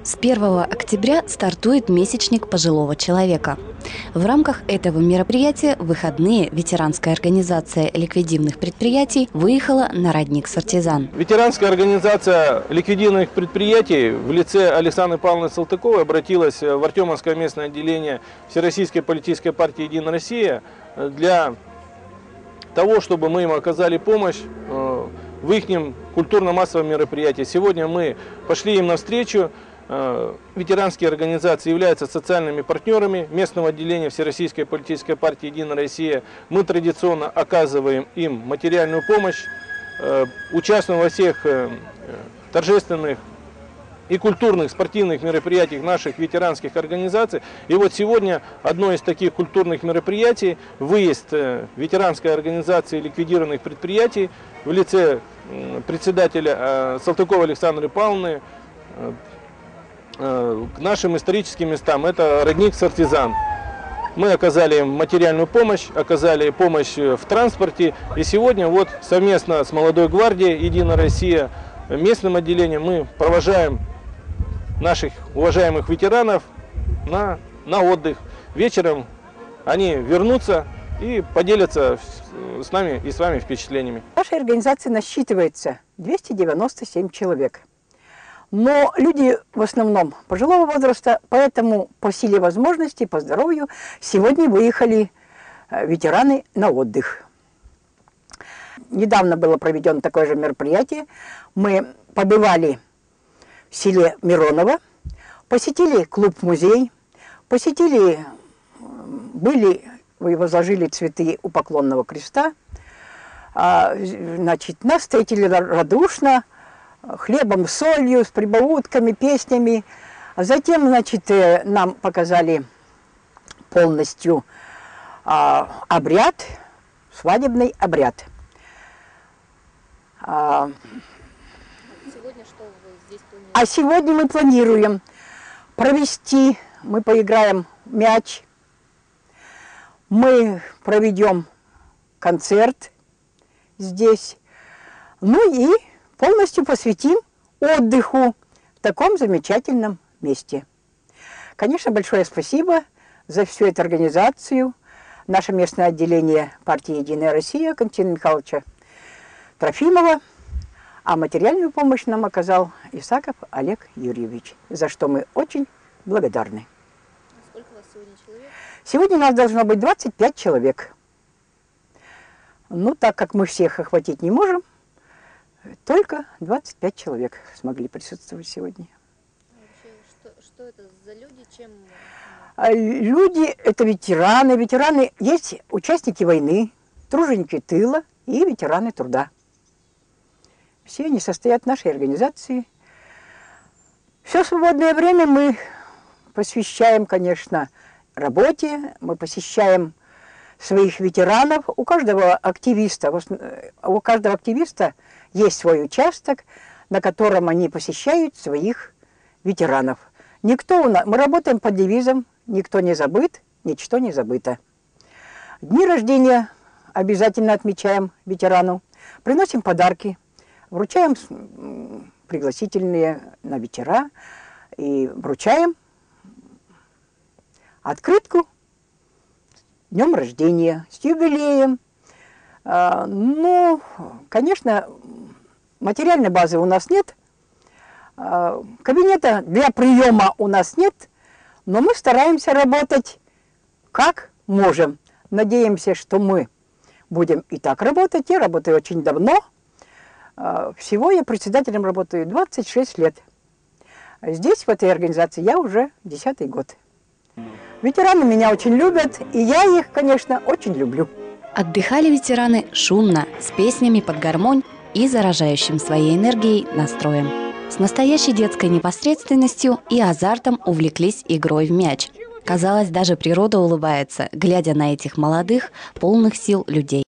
С 1 октября стартует месячник пожилого человека. В рамках этого мероприятия в выходные ветеранская организация ликвидивных предприятий выехала на родник Сартизан. Ветеранская организация ликвидированных предприятий в лице Александры Павловны Салтыковой обратилась в Артемовское местное отделение Всероссийской политической партии «Единая Россия» для того, чтобы мы им оказали помощь в их культурно-массовом мероприятии. Сегодня мы пошли им навстречу. Ветеранские организации являются социальными партнерами местного отделения Всероссийской политической партии «Единая Россия». Мы традиционно оказываем им материальную помощь, участвуем во всех торжественных и культурных, спортивных мероприятиях наших ветеранских организаций. И вот сегодня одно из таких культурных мероприятий – выезд ветеранской организации ликвидированных предприятий в лице председателя Салтыковой Александры Павловны к нашим историческим местам. Это родник Сартизан. Мы оказали им материальную помощь, оказали помощь в транспорте. И сегодня вот совместно с Молодой гвардией «Единая Россия», местным отделением, мы провожаем наших уважаемых ветеранов на отдых. Вечером они вернутся и поделятся с нами и с вами впечатлениями. Наша организация насчитывается 297 человек. Но люди в основном пожилого возраста, поэтому по силе возможностей, по здоровью, сегодня выехали ветераны на отдых. Недавно было проведено такое же мероприятие. Мы побывали в селе Мироново, посетили клуб-музей, возложили цветы у Поклонного креста. Значит, нас встретили радушно, хлебом, солью, с прибаутками, песнями. А затем, значит, нам показали полностью обряд, свадебный обряд. Сегодня что вы здесь планируете? А сегодня мы планируем провести, мы поиграем в мяч, мы проведем концерт здесь, ну и полностью посвятим отдыху в таком замечательном месте. Конечно, большое спасибо за всю эту организацию. Наше местное отделение партии «Единая Россия» Константина Михайловича Трофимова, а материальную помощь нам оказал Исаков Олег Юрьевич, за что мы очень благодарны. А сколько у вас сегодня человек? Сегодня у нас должно быть 25 человек. Ну, так как мы всех охватить не можем, только 25 человек смогли присутствовать сегодня. Вообще, что это за люди? Чем? Люди – это ветераны. Ветераны есть участники войны, труженики тыла и ветераны труда. Все они состоят в нашей организации. Все свободное время мы посвящаем, конечно, работе, мы посещаем своих ветеранов. У каждого активиста есть свой участок, на котором они посещают своих ветеранов. Мы работаем под девизом «Никто не забыт, ничто не забыто». Дни рождения обязательно отмечаем ветерану, приносим подарки, вручаем пригласительные на вечера и вручаем открытку с днем рождения, с юбилеем. Ну, конечно, материальной базы у нас нет, кабинета для приема у нас нет, но мы стараемся работать как можем. Надеемся, что мы будем и так работать. Я работаю очень давно. Всего я председателем работаю 26 лет. Здесь, в этой организации, я уже 10-й год. Ветераны меня очень любят, и я их, конечно, очень люблю. Отдыхали ветераны шумно, с песнями под гармонь и заражающим своей энергией настроем. С настоящей детской непосредственностью и азартом увлеклись игрой в мяч. Казалось, даже природа улыбается, глядя на этих молодых, полных сил людей.